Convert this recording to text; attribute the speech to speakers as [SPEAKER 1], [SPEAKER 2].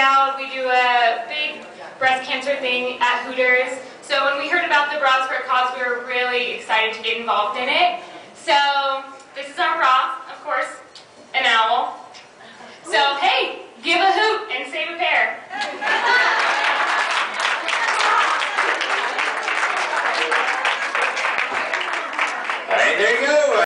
[SPEAKER 1] gal. We do a big breast cancer thing at Hooters. So when we heard about the Bras for a Cause, we were really excited to get involved in it. So this is our bra, of course, an owl. So hey, give a hoot and save